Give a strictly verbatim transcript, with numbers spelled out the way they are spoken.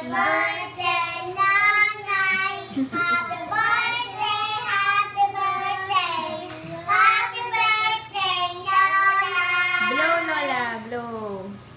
birthday, nanay. Happy birthday, happy birthday. Happy birthday, nanay. Blow, Lola, blow.